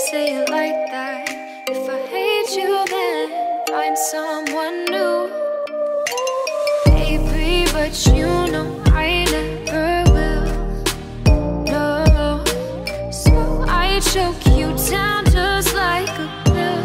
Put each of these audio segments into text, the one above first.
say it like that. If I hate you, then find someone new. Baby, but you know I never will. No, so I choke you down just like a pill.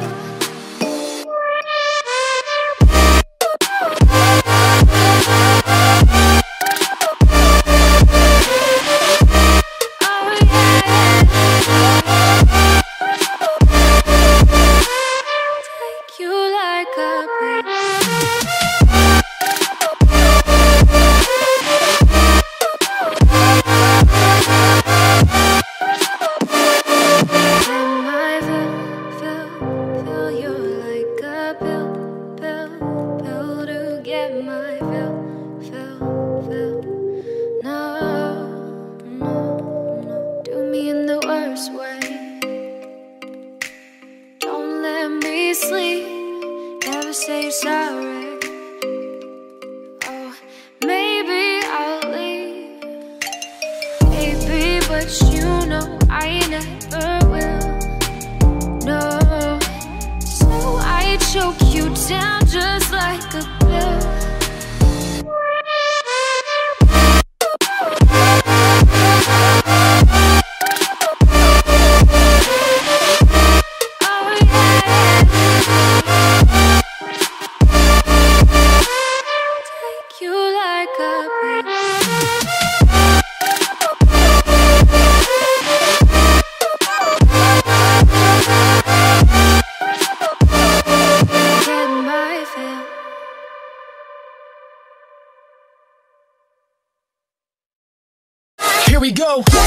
Sleep, never say sorry. Oh, maybe I'll leave, baby, but you know I never will. No, so I choke you down just like a pill. Here we go.